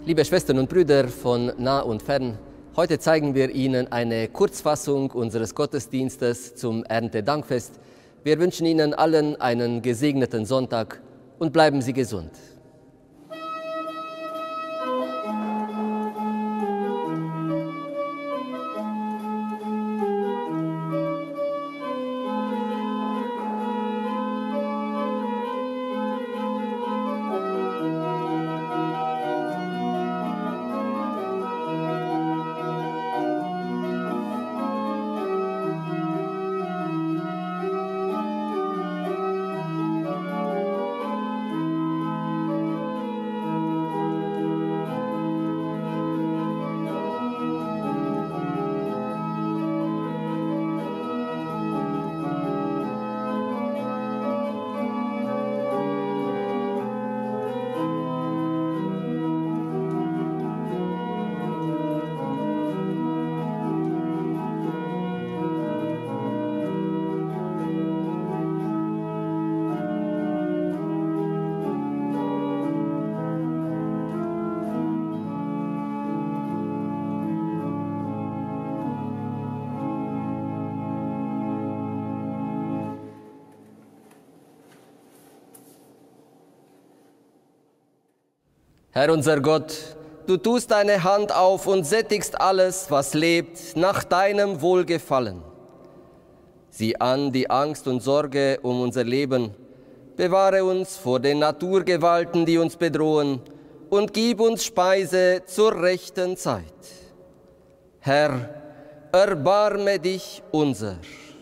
Liebe Schwestern und Brüder von nah und fern, heute zeigen wir Ihnen eine Kurzfassung unseres Gottesdienstes zum Erntedankfest. Wir wünschen Ihnen allen einen gesegneten Sonntag und bleiben Sie gesund. Herr unser Gott, du tust deine Hand auf und sättigst alles, was lebt, nach deinem Wohlgefallen. Sieh an die Angst und Sorge um unser Leben, bewahre uns vor den Naturgewalten, die uns bedrohen, und gib uns Speise zur rechten Zeit. Herr, erbarme dich unser.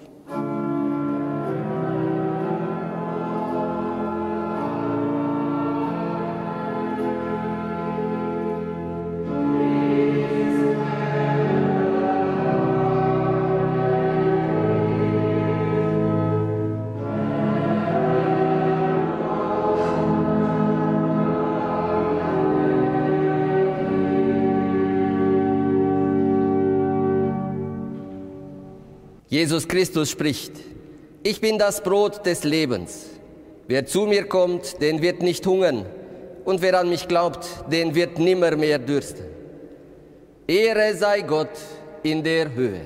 Jesus Christus spricht: Ich bin das Brot des Lebens. Wer zu mir kommt, den wird nicht hungern, und wer an mich glaubt, den wird nimmermehr dürsten. Ehre sei Gott in der Höhe.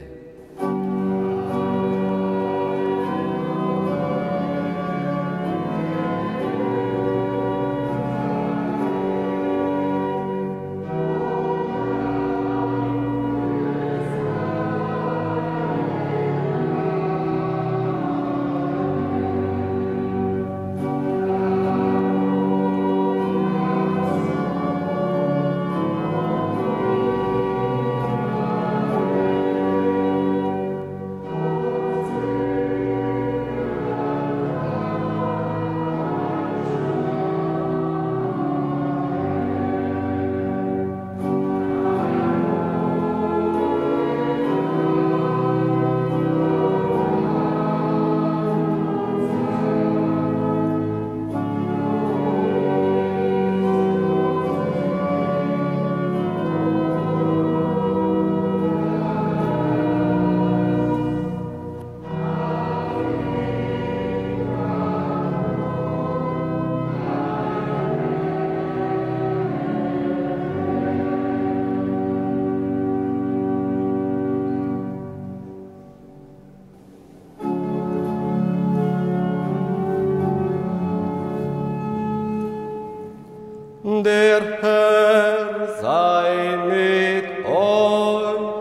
Der Herr sei mit euch.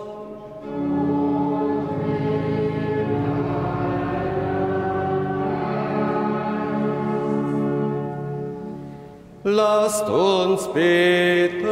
Lasst uns beten.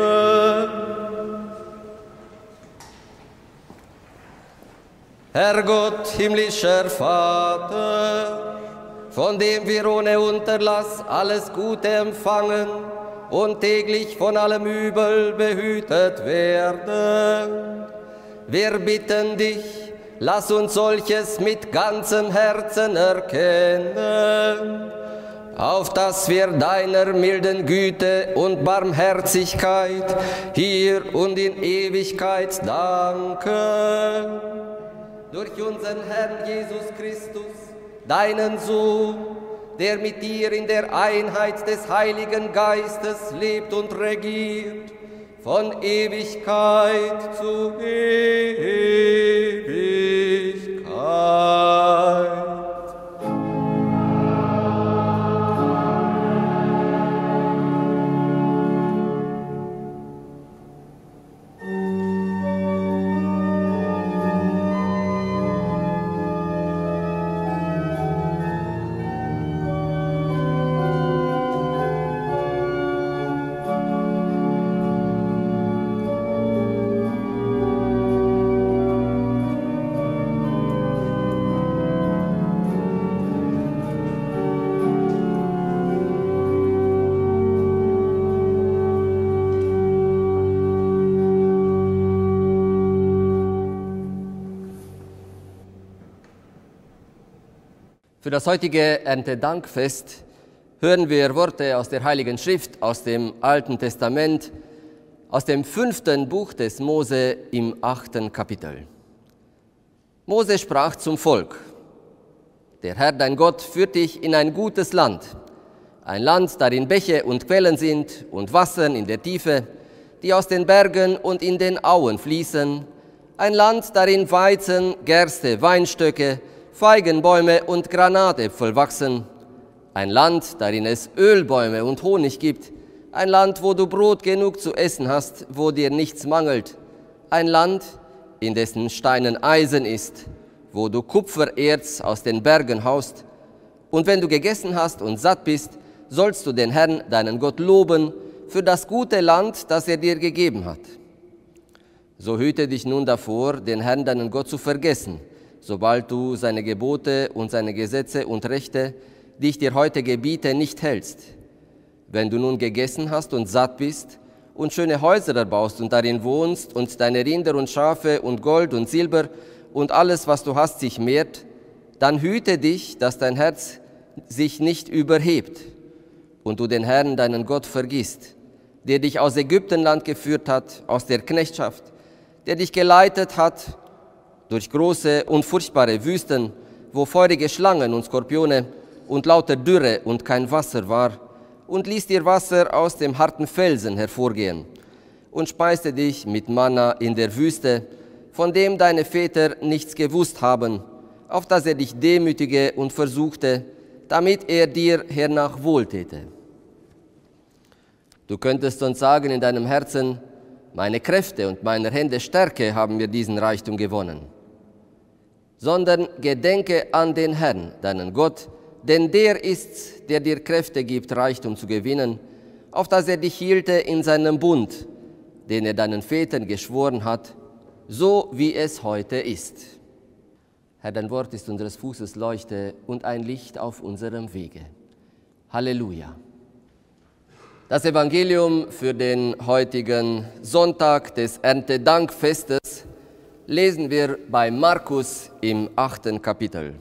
Herr Gott, himmlischer Vater, von dem wir ohne Unterlass alles Gute empfangen und täglich von allem Übel behütet werden. Wir bitten dich, lass uns solches mit ganzem Herzen erkennen, auf dass wir deiner milden Güte und Barmherzigkeit hier und in Ewigkeit danken. Durch unseren Herrn Jesus Christus, deinen Sohn, der mit dir in der Einheit des Heiligen Geistes lebt und regiert von Ewigkeit zu Ewigkeit. Für das heutige Erntedankfest hören wir Worte aus der Heiligen Schrift, aus dem Alten Testament, aus dem 5. Buch des Mose im 8. Kapitel. Mose sprach zum Volk: Der Herr, dein Gott, führt dich in ein gutes Land, ein Land, darin Bäche und Quellen sind und Wassern in der Tiefe, die aus den Bergen und in den Auen fließen, ein Land, darin Weizen, Gerste, Weinstöcke, Feigenbäume und Granatäpfel wachsen, ein Land, darin es Ölbäume und Honig gibt, ein Land, wo du Brot genug zu essen hast, wo dir nichts mangelt, ein Land, in dessen Steinen Eisen ist, wo du Kupfererz aus den Bergen haust. Und wenn du gegessen hast und satt bist, sollst du den Herrn, deinen Gott, loben für das gute Land, das er dir gegeben hat. So hüte dich nun davor, den Herrn, deinen Gott, zu vergessen, sobald du seine Gebote und seine Gesetze und Rechte, die ich dir heute gebiete, nicht hältst. Wenn du nun gegessen hast und satt bist und schöne Häuser erbaust und darin wohnst und deine Rinder und Schafe und Gold und Silber und alles, was du hast, sich mehrt, dann hüte dich, dass dein Herz sich nicht überhebt und du den Herrn, deinen Gott, vergisst, der dich aus Ägyptenland geführt hat, aus der Knechtschaft, der dich geleitet hat durch große und furchtbare Wüsten, wo feurige Schlangen und Skorpione und lauter Dürre und kein Wasser war, und ließ dir Wasser aus dem harten Felsen hervorgehen und speiste dich mit Manna in der Wüste, von dem deine Väter nichts gewusst haben, auf dass er dich demütige und versuchte, damit er dir hernach wohltäte. Du könntest sonst sagen in deinem Herzen: Meine Kräfte und meiner Hände Stärke haben mir diesen Reichtum gewonnen. Sondern gedenke an den Herrn, deinen Gott, denn der ist's, der dir Kräfte gibt, Reichtum zu gewinnen, auf dass er dich hielte in seinem Bund, den er deinen Vätern geschworen hat, so wie es heute ist. Herr, dein Wort ist unseres Fußes Leuchte und ein Licht auf unserem Wege. Halleluja. Das Evangelium für den heutigen Sonntag des Erntedankfestes lesen wir bei Markus im 8. Kapitel.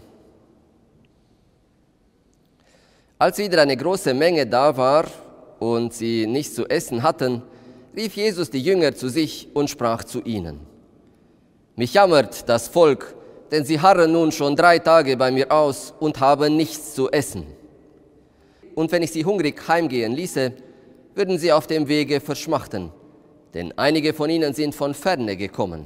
Als wieder eine große Menge da war und sie nichts zu essen hatten, rief Jesus die Jünger zu sich und sprach zu ihnen: Mich jammert das Volk, denn sie harren nun schon 3 Tage bei mir aus und haben nichts zu essen. Und wenn ich sie hungrig heimgehen ließe, würden sie auf dem Wege verschmachten, denn einige von ihnen sind von ferne gekommen.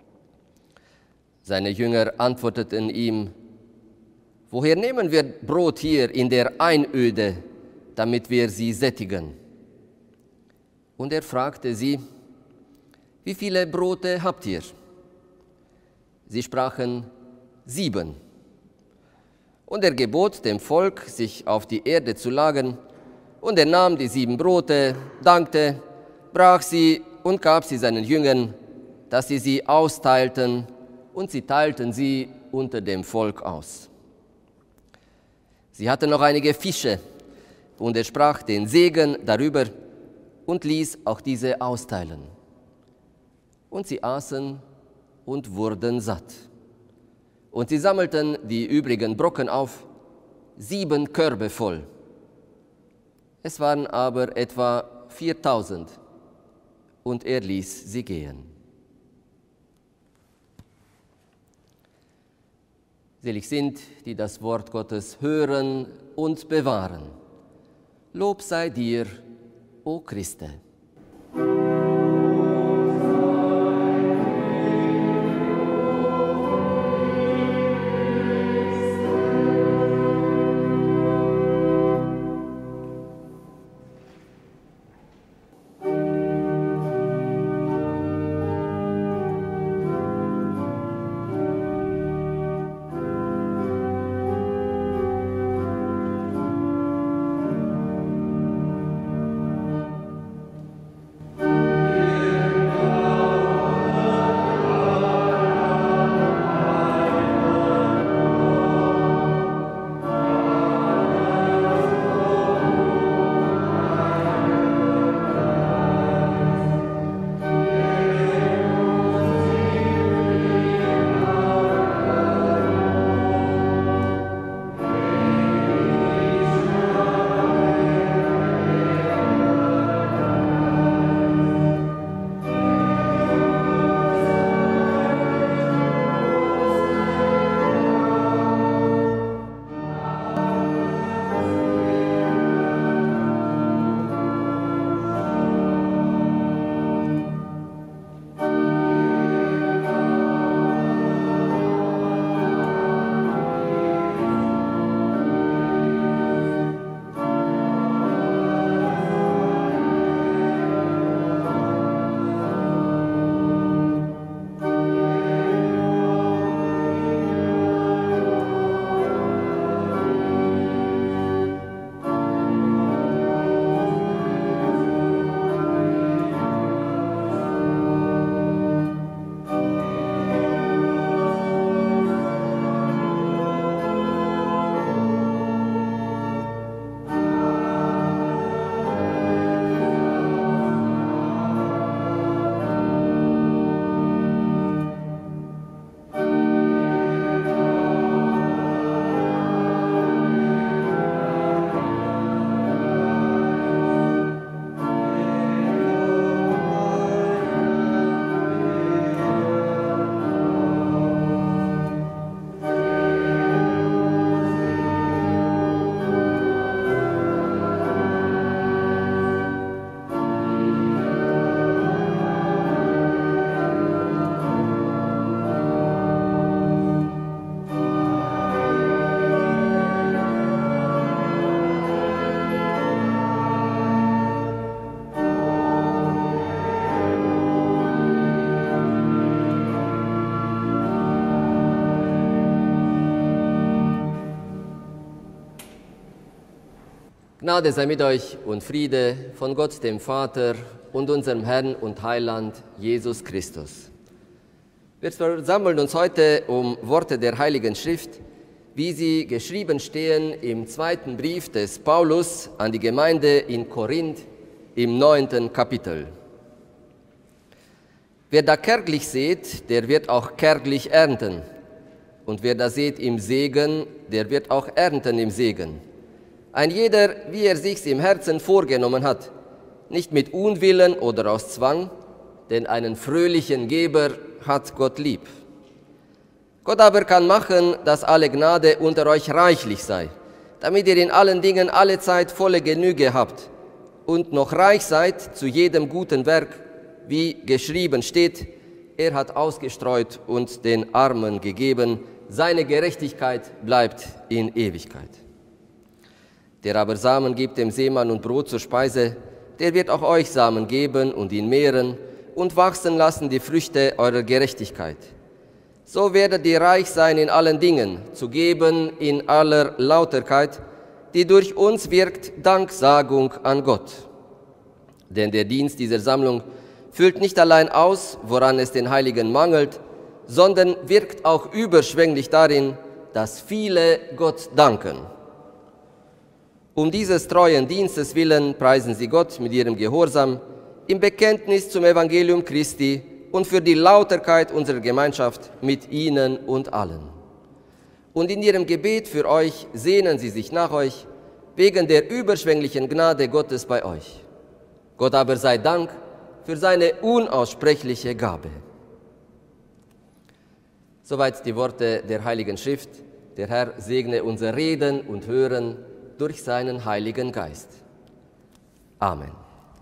Seine Jünger antworteten ihm: Woher nehmen wir Brot hier in der Einöde, damit wir sie sättigen? Und er fragte sie: Wie viele Brote habt ihr? Sie sprachen: 7. Und er gebot dem Volk, sich auf die Erde zu lagern, und er nahm die 7 Brote, dankte, brach sie und gab sie seinen Jüngern, dass sie austeilten, und sie teilten sie unter dem Volk aus. Sie hatten noch einige Fische, und er sprach den Segen darüber und ließ auch diese austeilen. Und sie aßen und wurden satt. Und sie sammelten die übrigen Brocken auf, 7 Körbe voll. Es waren aber etwa 4000, und er ließ sie gehen. Selig sind, die das Wort Gottes hören und bewahren. Lob sei dir, o Christe. Gnade sei mit euch und Friede von Gott, dem Vater und unserem Herrn und Heiland Jesus Christus. Wir versammeln uns heute um Worte der Heiligen Schrift, wie sie geschrieben stehen im zweiten Brief des Paulus an die Gemeinde in Korinth im 9. Kapitel. Wer da kärglich sät, der wird auch kärglich ernten. Und wer da sät im Segen, der wird auch ernten im Segen. Ein jeder, wie er sich's im Herzen vorgenommen hat, nicht mit Unwillen oder aus Zwang, denn einen fröhlichen Geber hat Gott lieb. Gott aber kann machen, dass alle Gnade unter euch reichlich sei, damit ihr in allen Dingen alle Zeit volle Genüge habt und noch reich seid zu jedem guten Werk, wie geschrieben steht, er hat ausgestreut und den Armen gegeben, seine Gerechtigkeit bleibt in Ewigkeit. Der aber Samen gibt dem Seemann und Brot zur Speise, der wird auch euch Samen geben und ihn mehren und wachsen lassen die Früchte eurer Gerechtigkeit. So werdet ihr reich sein in allen Dingen, zu geben in aller Lauterkeit, die durch uns wirkt Danksagung an Gott. Denn der Dienst dieser Sammlung füllt nicht allein aus, woran es den Heiligen mangelt, sondern wirkt auch überschwänglich darin, dass viele Gott danken. Um dieses treuen Dienstes willen preisen sie Gott mit ihrem Gehorsam im Bekenntnis zum Evangelium Christi und für die Lauterkeit unserer Gemeinschaft mit ihnen und allen. Und in ihrem Gebet für euch sehnen sie sich nach euch, wegen der überschwänglichen Gnade Gottes bei euch. Gott aber sei Dank für seine unaussprechliche Gabe. Soweit die Worte der Heiligen Schrift. Der Herr segne unser Reden und Hören durch seinen Heiligen Geist. Amen.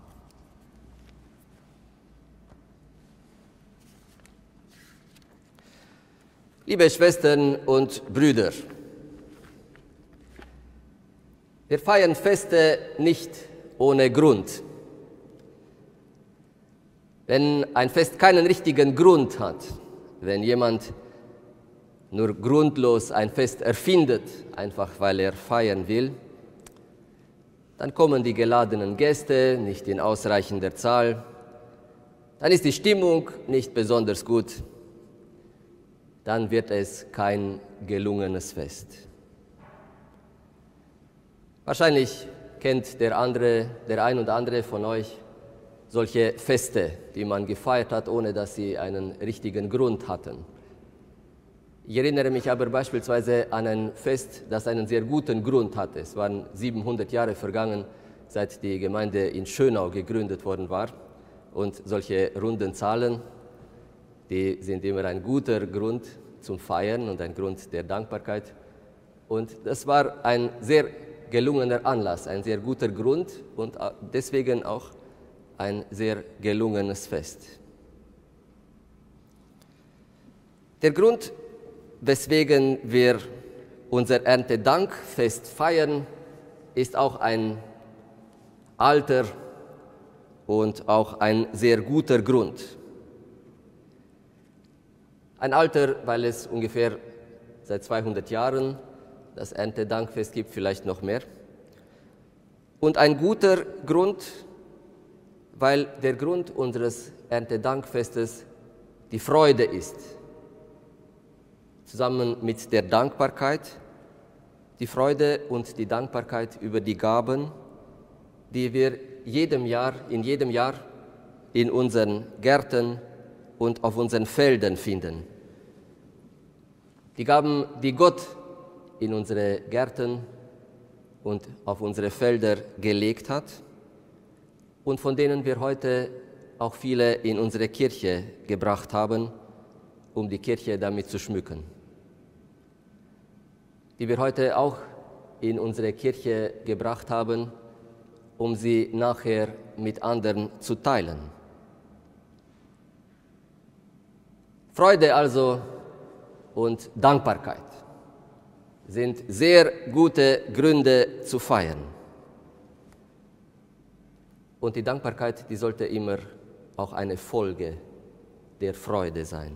Liebe Schwestern und Brüder, wir feiern Feste nicht ohne Grund. Wenn ein Fest keinen richtigen Grund hat, wenn jemand nur grundlos ein Fest erfindet, einfach weil er feiern will, dann kommen die geladenen Gäste nicht in ausreichender Zahl, dann ist die Stimmung nicht besonders gut, dann wird es kein gelungenes Fest. Wahrscheinlich kennt der ein oder andere von euch solche Feste, die man gefeiert hat, ohne dass sie einen richtigen Grund hatten. Ich erinnere mich aber beispielsweise an ein Fest, das einen sehr guten Grund hatte. Es waren 700 Jahre vergangen, seit die Gemeinde in Schönau gegründet worden war. Und solche runden Zahlen, die sind immer ein guter Grund zum Feiern und ein Grund der Dankbarkeit. Und das war ein sehr gelungener Anlass, ein sehr guter Grund und deswegen auch ein sehr gelungenes Fest. Der Grund, weswegen wir unser Erntedankfest feiern, ist auch ein alter und auch ein sehr guter Grund. Ein alter, weil es ungefähr seit 200 Jahren das Erntedankfest gibt, vielleicht noch mehr. Und ein guter Grund, weil der Grund unseres Erntedankfestes die Freude ist. Zusammen mit der Dankbarkeit, die Freude und die Dankbarkeit über die Gaben, die wir in jedem Jahr in unseren Gärten und auf unseren Feldern finden. Die Gaben, die Gott in unsere Gärten und auf unsere Felder gelegt hat und von denen wir heute auch viele in unsere Kirche gebracht haben, um die Kirche damit zu schmücken. Die wir heute auch in unsere Kirche gebracht haben, um sie nachher mit anderen zu teilen. Freude also und Dankbarkeit sind sehr gute Gründe zu feiern. Und die Dankbarkeit, die sollte immer auch eine Folge der Freude sein.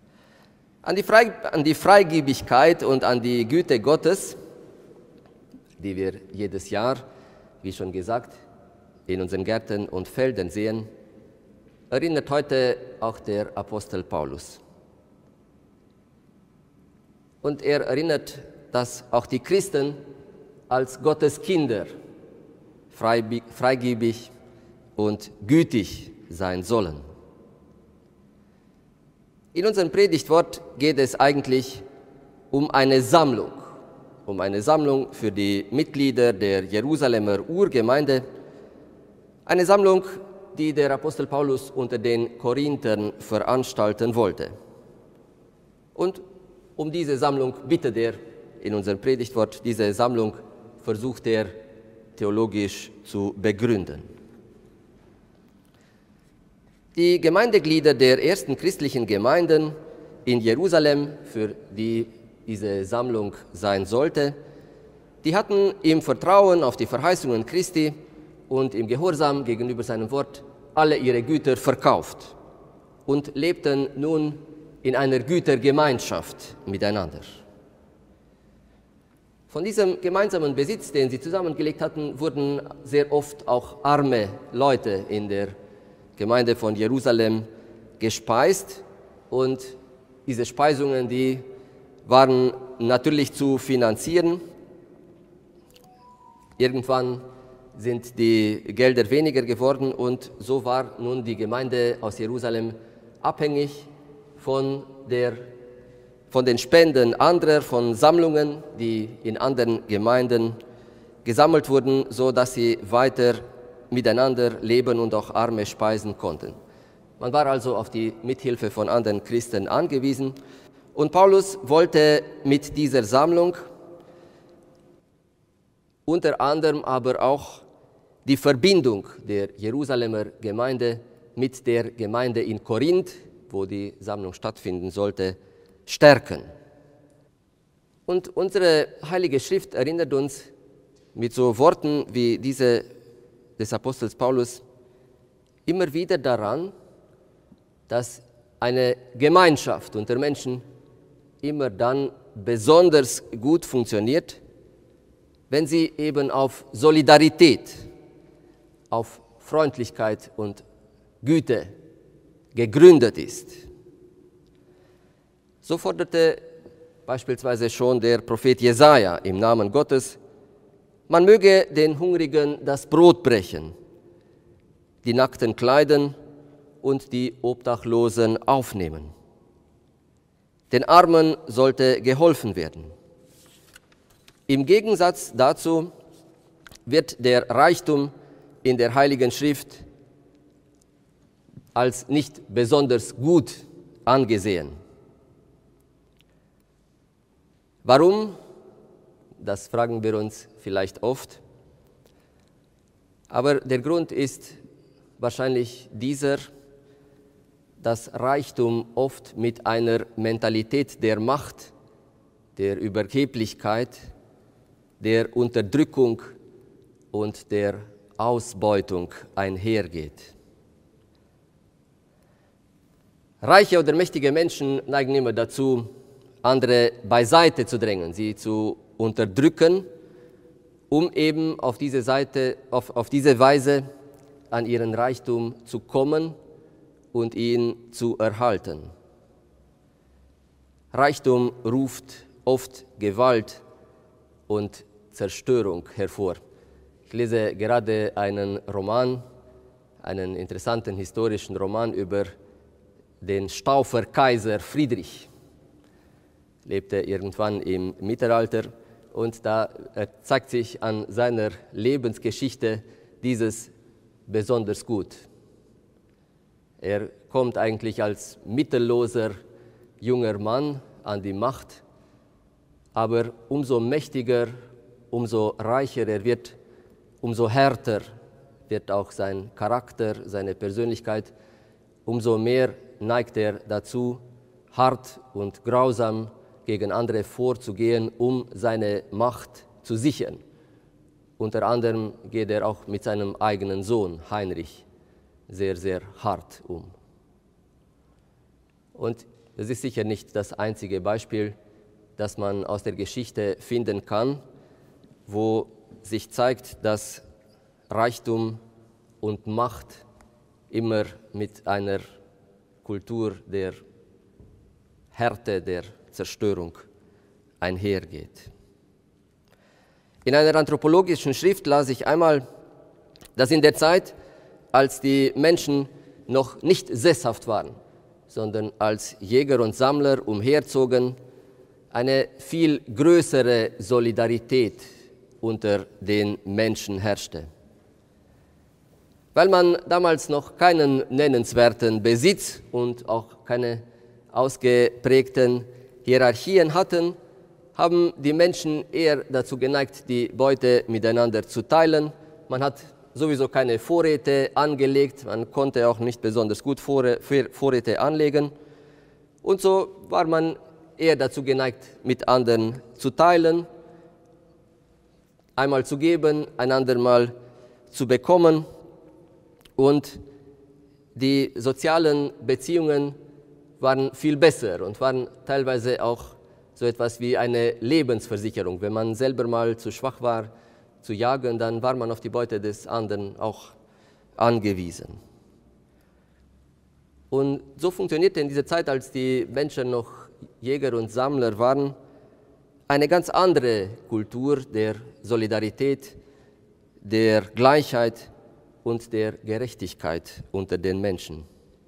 An die Freigebigkeit und an die Güte Gottes die wir jedes Jahr, wie schon gesagt, in unseren Gärten und Feldern sehen, erinnert heute auch der Apostel Paulus. Und er erinnert, dass auch die Christen als Gottes Kinder freigebig und gütig sein sollen. In unserem Predigtwort geht es eigentlich um eine Sammlung für die Mitglieder der Jerusalemer Urgemeinde, eine Sammlung, die der Apostel Paulus unter den Korinthern veranstalten wollte. Und um diese Sammlung bittet er in unserem Predigtwort, diese Sammlung versucht er theologisch zu begründen. Die Gemeindeglieder der ersten christlichen Gemeinden in Jerusalem, für die diese Sammlung sein sollte, die hatten im Vertrauen auf die Verheißungen Christi und im Gehorsam gegenüber seinem Wort alle ihre Güter verkauft und lebten nun in einer Gütergemeinschaft miteinander. Von diesem gemeinsamen Besitz, den sie zusammengelegt hatten, wurden sehr oft auch arme Leute in der Gemeinde von Jerusalem gespeist, und diese Speisungen, die waren natürlich zu finanzieren. Irgendwann sind die Gelder weniger geworden und so war nun die Gemeinde aus Jerusalem abhängig von den Spenden anderer, von Sammlungen, die in anderen Gemeinden gesammelt wurden, so dass sie weiter miteinander leben und auch Arme speisen konnten. Man war also auf die Mithilfe von anderen Christen angewiesen. Und Paulus wollte mit dieser Sammlung unter anderem aber auch die Verbindung der Jerusalemer Gemeinde mit der Gemeinde in Korinth, wo die Sammlung stattfinden sollte, stärken. Und unsere Heilige Schrift erinnert uns mit so Worten wie diese des Apostels Paulus immer wieder daran, dass eine Gemeinschaft unter Menschen immer dann besonders gut funktioniert, wenn sie eben auf Solidarität, auf Freundlichkeit und Güte gegründet ist. So forderte beispielsweise schon der Prophet Jesaja im Namen Gottes: Man möge den Hungrigen das Brot brechen, die Nackten kleiden und die Obdachlosen aufnehmen. Den Armen sollte geholfen werden. Im Gegensatz dazu wird der Reichtum in der Heiligen Schrift als nicht besonders gut angesehen. Warum? Das fragen wir uns vielleicht oft. Aber der Grund ist wahrscheinlich dieser, dass Reichtum oft mit einer Mentalität der Macht, der Überheblichkeit, der Unterdrückung und der Ausbeutung einhergeht. Reiche oder mächtige Menschen neigen immer dazu, andere beiseite zu drängen, sie zu unterdrücken, um eben auf diese Weise an ihren Reichtum zu kommen und ihn zu erhalten. Reichtum ruft oft Gewalt und Zerstörung hervor. Ich lese gerade einen Roman, einen interessanten historischen Roman über den Stauferkaiser Friedrich. Lebte irgendwann im Mittelalter und da zeigt sich an seiner Lebensgeschichte dieses besonders gut. Er kommt eigentlich als mittelloser junger Mann an die Macht, aber umso mächtiger, umso reicher er wird, umso härter wird auch sein Charakter, seine Persönlichkeit, umso mehr neigt er dazu, hart und grausam gegen andere vorzugehen, um seine Macht zu sichern. Unter anderem geht er auch mit seinem eigenen Sohn Heinrich sehr, sehr hart um. Und das ist sicher nicht das einzige Beispiel, das man aus der Geschichte finden kann, wo sich zeigt, dass Reichtum und Macht immer mit einer Kultur der Härte, der Zerstörung einhergeht. In einer anthropologischen Schrift las ich einmal, dass in der Zeit, als die Menschen noch nicht sesshaft waren, sondern als Jäger und Sammler umherzogen, eine viel größere Solidarität unter den Menschen herrschte. Weil man damals noch keinen nennenswerten Besitz und auch keine ausgeprägten Hierarchien hatten, haben die Menschen eher dazu geneigt, die Beute miteinander zu teilen. Man hat sowieso keine Vorräte angelegt, man konnte auch nicht besonders gut Vorräte anlegen. Und so war man eher dazu geneigt, mit anderen zu teilen, einmal zu geben, ein andermal zu bekommen. Und die sozialen Beziehungen waren viel besser und waren teilweise auch so etwas wie eine Lebensversicherung. Wenn man selber mal zu schwach war, zu jagen, dann war man auf die Beute des anderen auch angewiesen. Und so funktionierte in dieser Zeit, als die Menschen noch Jäger und Sammler waren, eine ganz andere Kultur der Solidarität, der Gleichheit und der Gerechtigkeit unter den Menschen.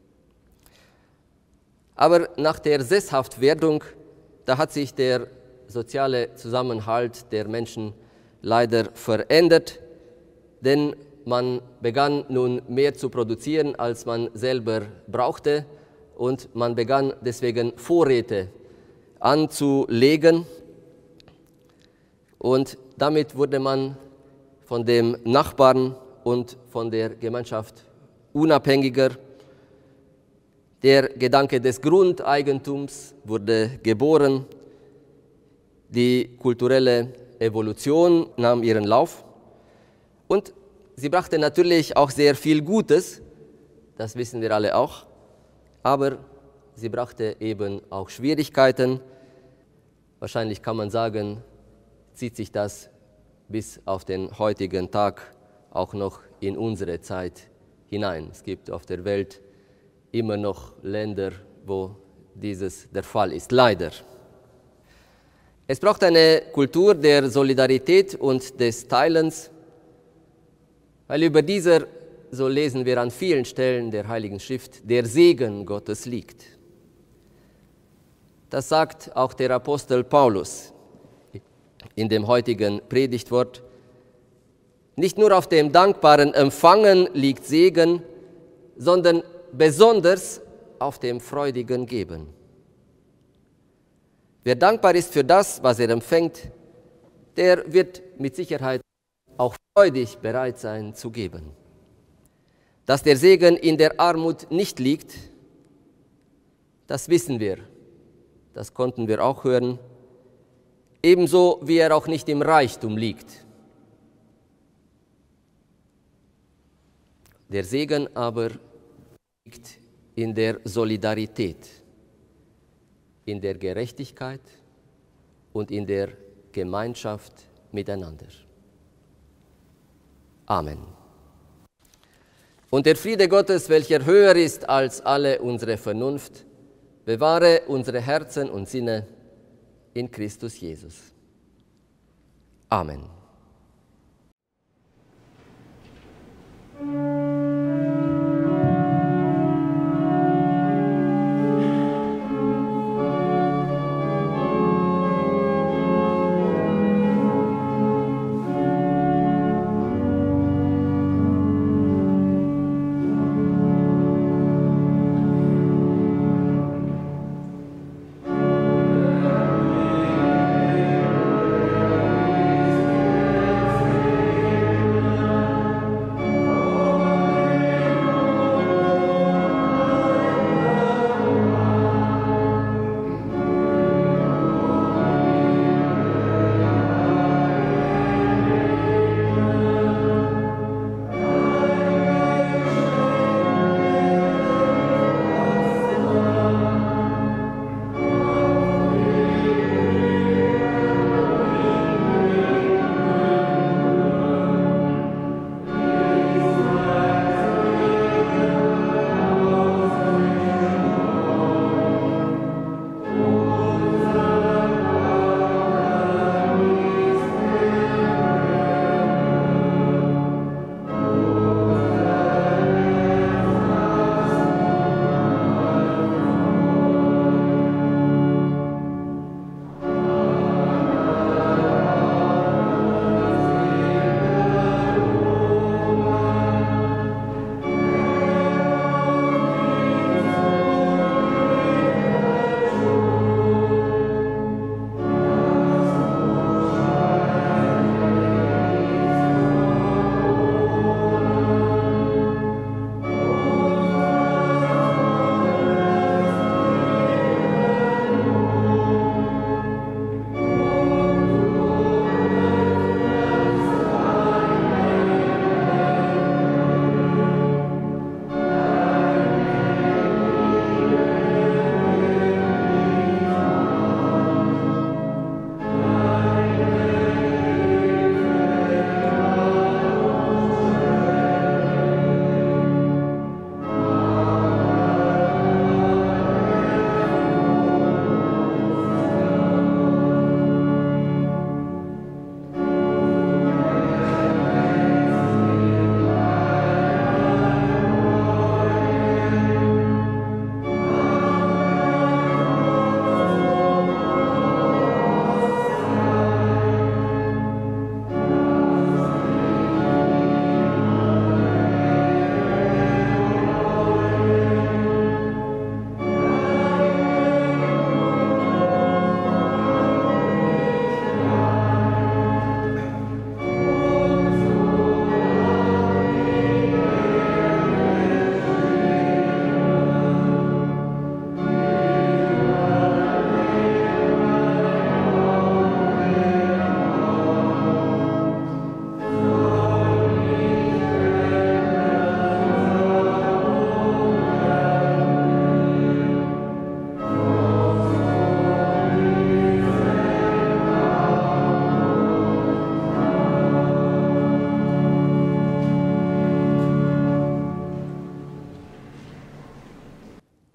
Aber nach der Sesshaftwerdung, da hat sich der soziale Zusammenhalt der Menschen leider verändert, denn man begann nun mehr zu produzieren, als man selber brauchte, und man begann deswegen Vorräte anzulegen, und damit wurde man von dem Nachbarn und von der Gemeinschaft unabhängiger. Der Gedanke des Grundeigentums wurde geboren, die kulturelle Evolution nahm ihren Lauf und sie brachte natürlich auch sehr viel Gutes, das wissen wir alle auch, aber sie brachte eben auch Schwierigkeiten. Wahrscheinlich kann man sagen, zieht sich das bis auf den heutigen Tag auch noch in unsere Zeit hinein. Es gibt auf der Welt immer noch Länder, wo dieses der Fall ist, leider. Es braucht eine Kultur der Solidarität und des Teilens, weil über dieser, so lesen wir an vielen Stellen der Heiligen Schrift, der Segen Gottes liegt. Das sagt auch der Apostel Paulus in dem heutigen Predigtwort. Nicht nur auf dem dankbaren Empfangen liegt Segen, sondern besonders auf dem freudigen Geben. Wer dankbar ist für das, was er empfängt, der wird mit Sicherheit auch freudig bereit sein zu geben. Dass der Segen in der Armut nicht liegt, das wissen wir, das konnten wir auch hören, ebenso wie er auch nicht im Reichtum liegt. Der Segen aber liegt in der Solidarität, in der Gerechtigkeit und in der Gemeinschaft miteinander. Amen. Und der Friede Gottes, welcher höher ist als alle unsere Vernunft, bewahre unsere Herzen und Sinne in Christus Jesus. Amen.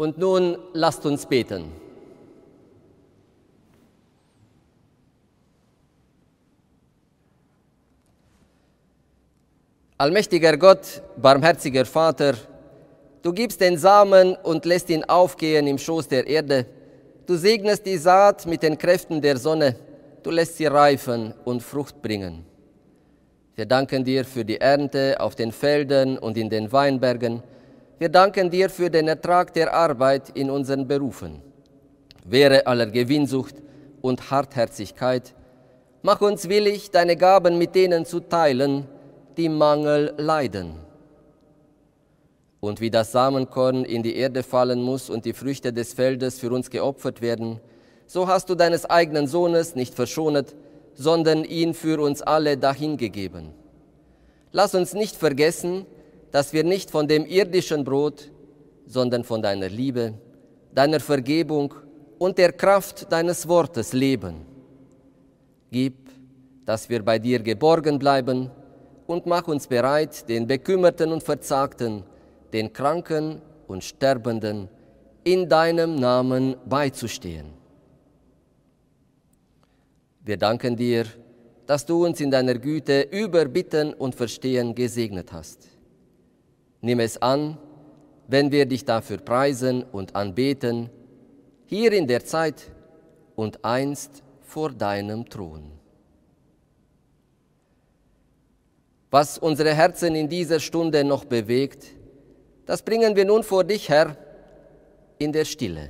Und nun lasst uns beten. Allmächtiger Gott, barmherziger Vater, du gibst den Samen und lässt ihn aufgehen im Schoß der Erde. Du segnest die Saat mit den Kräften der Sonne. Du lässt sie reifen und Frucht bringen. Wir danken dir für die Ernte auf den Feldern und in den Weinbergen. Wir danken dir für den Ertrag der Arbeit in unseren Berufen. Wehre aller Gewinnsucht und Hartherzigkeit. Mach uns willig, deine Gaben mit denen zu teilen, die Mangel leiden. Und wie das Samenkorn in die Erde fallen muss und die Früchte des Feldes für uns geopfert werden, so hast du deines eigenen Sohnes nicht verschont, sondern ihn für uns alle dahingegeben. Lass uns nicht vergessen, dass wir nicht von dem irdischen Brot, sondern von deiner Liebe, deiner Vergebung und der Kraft deines Wortes leben. Gib, dass wir bei dir geborgen bleiben und mach uns bereit, den Bekümmerten und Verzagten, den Kranken und Sterbenden in deinem Namen beizustehen. Wir danken dir, dass du uns in deiner Güte über Bitten und Verstehen gesegnet hast. Nimm es an, wenn wir dich dafür preisen und anbeten, hier in der Zeit und einst vor deinem Thron. Was unsere Herzen in dieser Stunde noch bewegt, das bringen wir nun vor dich, Herr, in der Stille.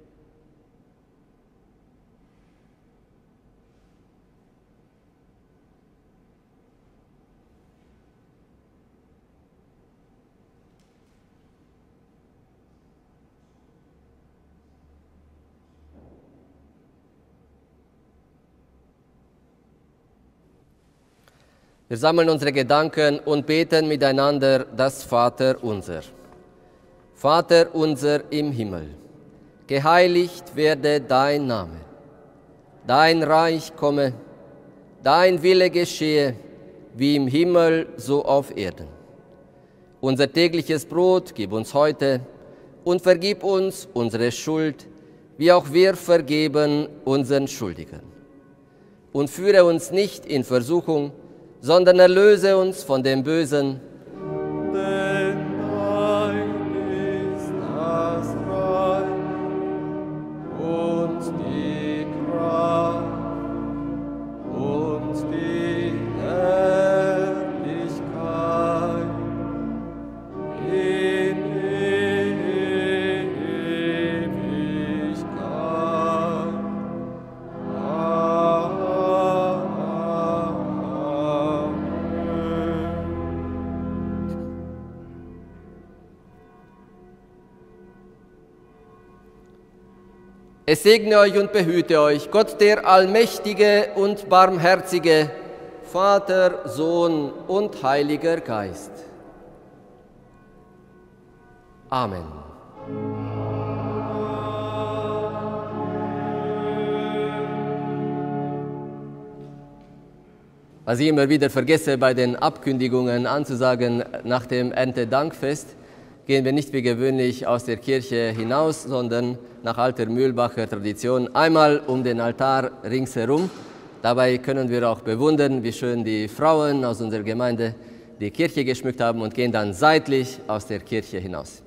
Wir sammeln unsere Gedanken und beten miteinander das Vaterunser. Vater unser im Himmel, geheiligt werde dein Name. Dein Reich komme, dein Wille geschehe, wie im Himmel, so auf Erden. Unser tägliches Brot gib uns heute und vergib uns unsere Schuld, wie auch wir vergeben unseren Schuldigen. Und führe uns nicht in Versuchung, sondern erlöse uns von dem Bösen. Denn dein ist das Reich und die Kraft und die Herrlichkeit in Ewigkeit. Es segne euch und behüte euch, Gott der Allmächtige und Barmherzige, Vater, Sohn und Heiliger Geist. Amen. Was ich immer wieder vergesse, bei den Abkündigungen anzusagen, nach dem Erntedankfest gehen wir nicht wie gewöhnlich aus der Kirche hinaus, sondern nach alter Mühlbacher Tradition einmal um den Altar ringsherum. Dabei können wir auch bewundern, wie schön die Frauen aus unserer Gemeinde die Kirche geschmückt haben und gehen dann seitlich aus der Kirche hinaus.